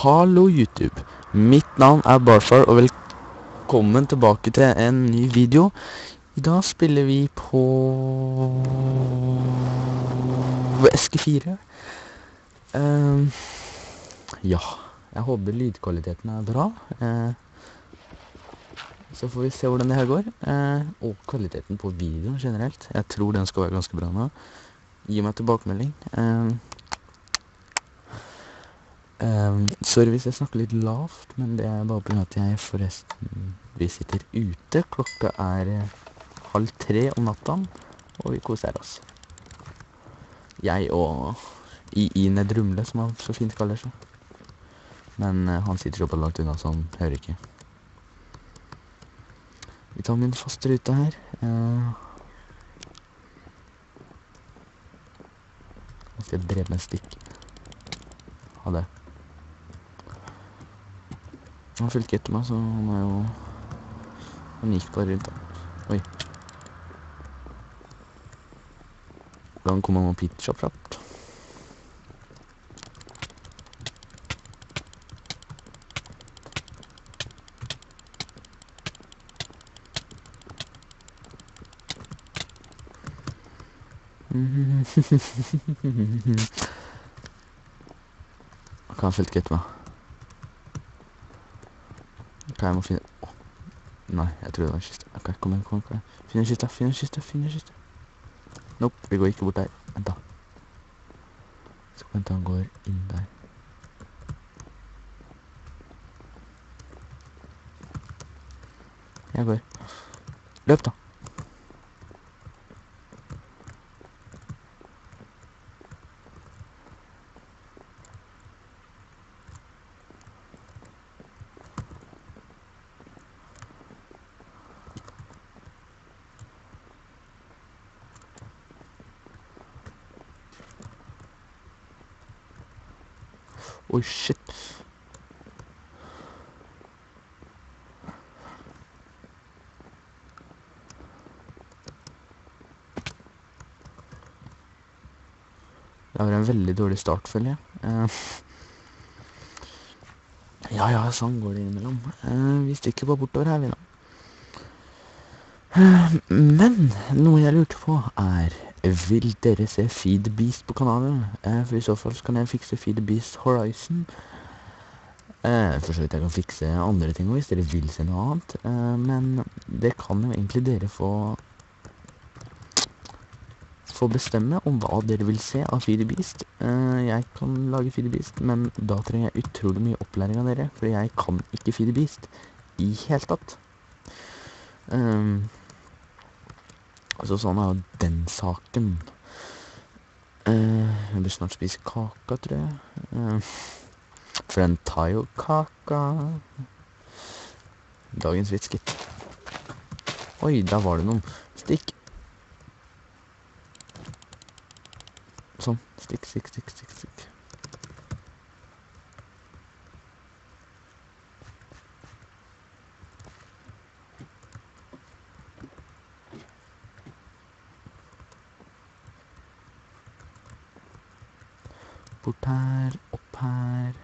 Hallo YouTube, mitt navn er Barfar og velkommen tilbake til en ny video. I dag spiller vi på Eske 4. Ja, jeg håper lydkvaliteten er bra. Så får vi se hvordan det her går. Og kvaliteten på videoen generelt. Jeg tror den skal være ganske bra nå. Gi meg tilbakemelding. Sorry hvis jeg snakker litt lavt, men det er bare på grunn av at jeg forresten vi sitter ute. Klokka er 2:30 om natta, og vi koser oss. Jeg og I Nedrumle, som han så fint kaller seg. Men han sitter så på langt unna, så han hører ikke. Vi tar min faste rute her. Jeg skal drepe med en stikk. Ha det. Han fulgte ikke etter meg, så han er jo... Han gikk bare rundt da. Oi. Hvordan kommer man pizza pratt? Han fulgte ikke etter meg. Ok, jeg må finne... Nei, jeg tror det var en kiste. Ok, kom igjen. Finn en kiste. Nope, vi går ikke bort der. Vent da. Så vent da, han går inn der. Jeg går. Løp da. Oi, shit. Det var en veldig dårlig start, føler jeg. Ja, sånn går det innimellom. Vi stikker bare bortover her, vi da. Men noe jeg lurte på er, vil dere se Feed the Beast på kanalen? For i så fall så kan jeg fikse Feed the Beast Horizon. For så vidt jeg kan fikse andre ting hvis dere vil se noe annet. Men det kan jo egentlig dere få bestemme om hva dere vil se av Feed the Beast. Jeg kan lage Feed the Beast, men da trenger jeg utrolig mye opplæring av dere, for jeg kan ikke Feed the Beast i helt tatt. Så sånn er jo den saken. Jeg bør snart spise kaka, tror jeg. For den tar jo kaka. Dagens vits, gitt. Oi, der var det noen. Stikk. Sånn, stikk. Bort her, opp her.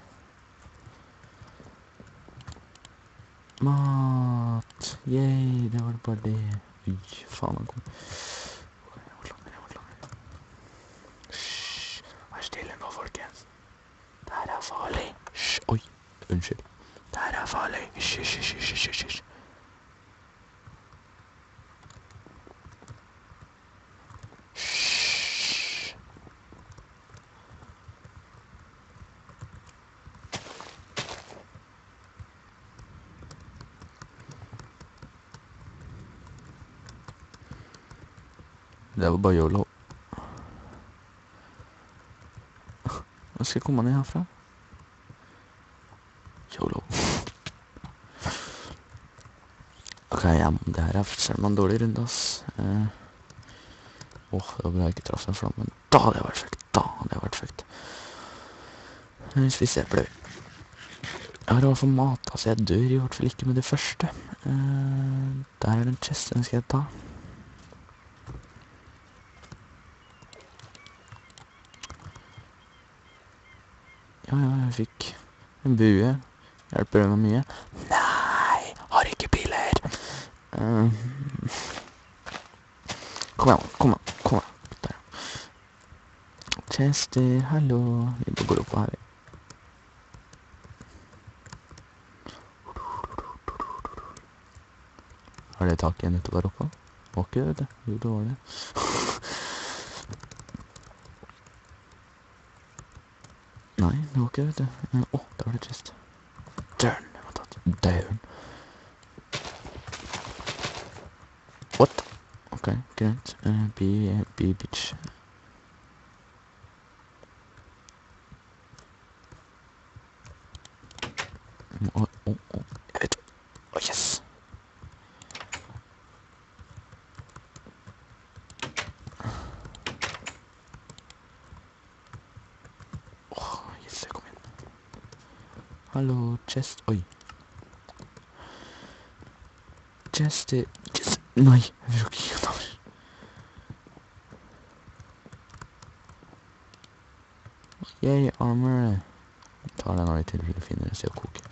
Mat. Yay, det var det bare det. Ui, faen, han kom. Jeg må klare. Hysj, vær stille nå, folkens. Det her er farlig. Hysj, oi, unnskyld. Det her er farlig. Hysj. Det var bare YOLO. Hva skal jeg komme ned herfra? YOLO. Ok, det her er selv en dårlig runde, ass. Det var bra jeg ikke traff den flammen. Da hadde jeg vært fucked. Hvis vi ser på det. Jeg har i hvert fall mat, altså jeg dør i hvert fall ikke med det første. Der er det en chest, den skal jeg ta. Ja, jeg fikk En bue. Hjelper det meg mye? Nei, har ikke piler. Kom igjen, kom igjen, kom igjen. Der. Chester, hallo. Vi bare går opp her. Har det tak igjen ute der oppe? Var ikke det? Jo, det var det. Nei, det var ikke det. Åh, der var det chest. Dørn, jeg var tatt. Dørn. What? Ok, greit. Be bitch. Jeg vet. Yes. Yes, jeg kom inn. Hallo, chest. Oi. Chest. Nei, jeg vil ikke gjøre det. Yay, armor. Tar den av i tilfelle finner det seg å koke.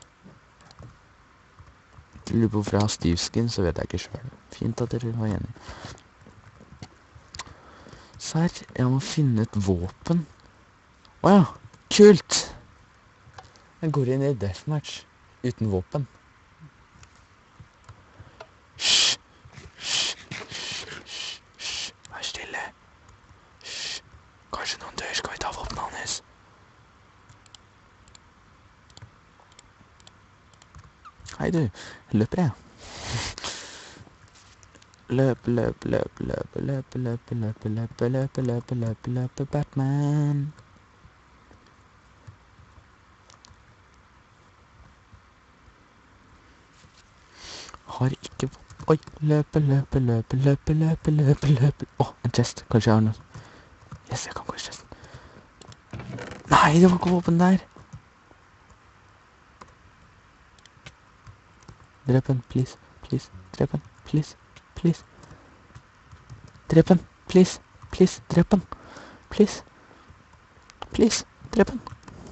Jeg lurer på hvorfor jeg har stivskin, så vet jeg ikke selv. Fint at dere var enige. Serr, jeg må finne et våpen. Åja, kult! Jeg går inn i deathmatch uten våpen. Hysj! Vær stille. Hysj! Kanskje noen dør, skal vi ta våpenet hans? Hei du, løper jeg. Løp, Batman. Har ikke... Oi, løpe. Åh, en chest, kanskje jeg har noe. Yes, jeg kan gå i chesten. Nei, det var ikke våpen der. Drep han, please. Drep han, please. Drep han, please. Drep han, please. Drep han.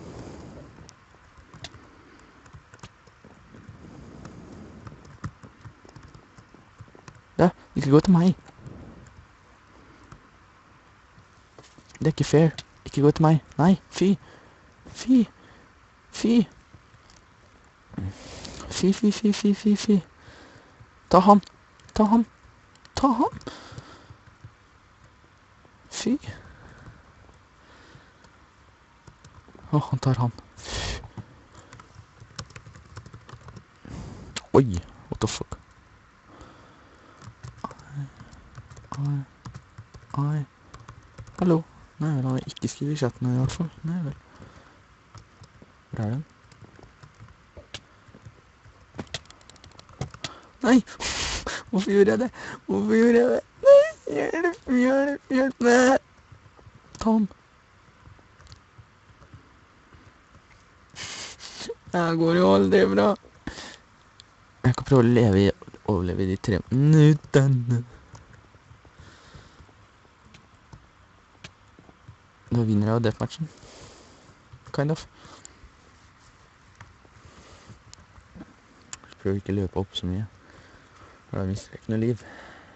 Da, ikke gå til meg. Det er ikke fair. Ikke gå til meg. Nei, fy. Ta han. Fy. Åh, han tar han. Oi, what the fuck. Ai. Hallo. Nei vel, han har ikke skrevet i chatten i hvert fall. Nei vel. Hvor er den? Nei! Hvorfor gjorde jeg det? Nei, hjelp meg! Ta han. Det går jo aldri bra. Jeg kan prøve å overleve i de 3 minuttene. Da vinner jeg jo deathmatchen. Kind of. Jeg prøver ikke å løpe opp så mye. Da mister jeg ikke noe liv.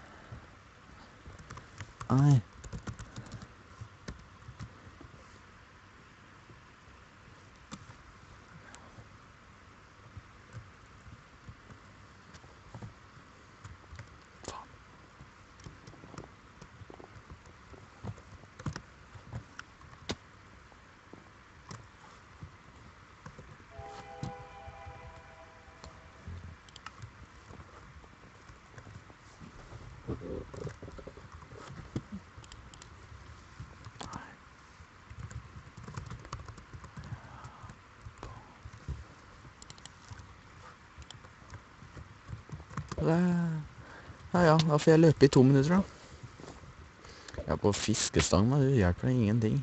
Ai. Ja, da får jeg løpe i 2 minutter da. Jeg er på fiskestang, men det hjelper deg ingenting.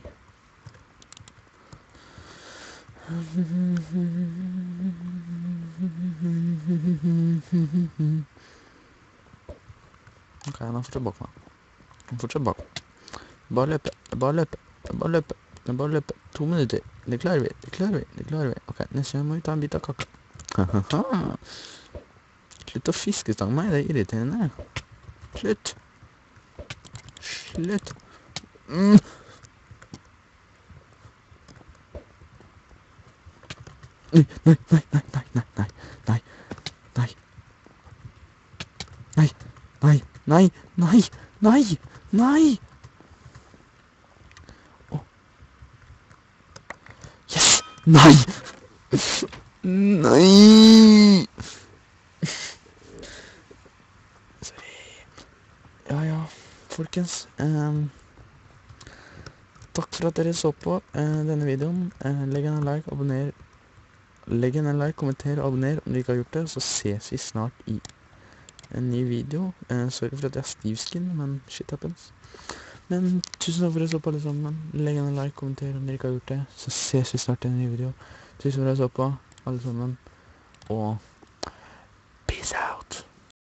Ok, nå fortsatt bak meg. Bare løpe. 2 minutter. Det klarer vi. Ok, neste gang må vi ta en bit av kaka. Hahaha. Slutt å fiskestange meg, det er irriterende. Slutt. Slutt. Mm. Nei, nei, nei, nei, nei, nei, nei, nei, nei, nei, nei, nei, nei, nei, nei. Åh. Yes, nei. Nei. Sorry. Ja, folkens. Takk for at dere så på denne videoen. Legg en like, abonner. Legg en like, kommenter og abonner om du ikke har gjort det, så ses vi snart i en ny video. Sorry for at jeg har stivskin, men shit happens. Men tusen takk for at dere så på alle sammen. Legg en like, kommenter om dere ikke har gjort det, så ses vi snart i en ny video. Tusen takk for at dere så på alle sammen, og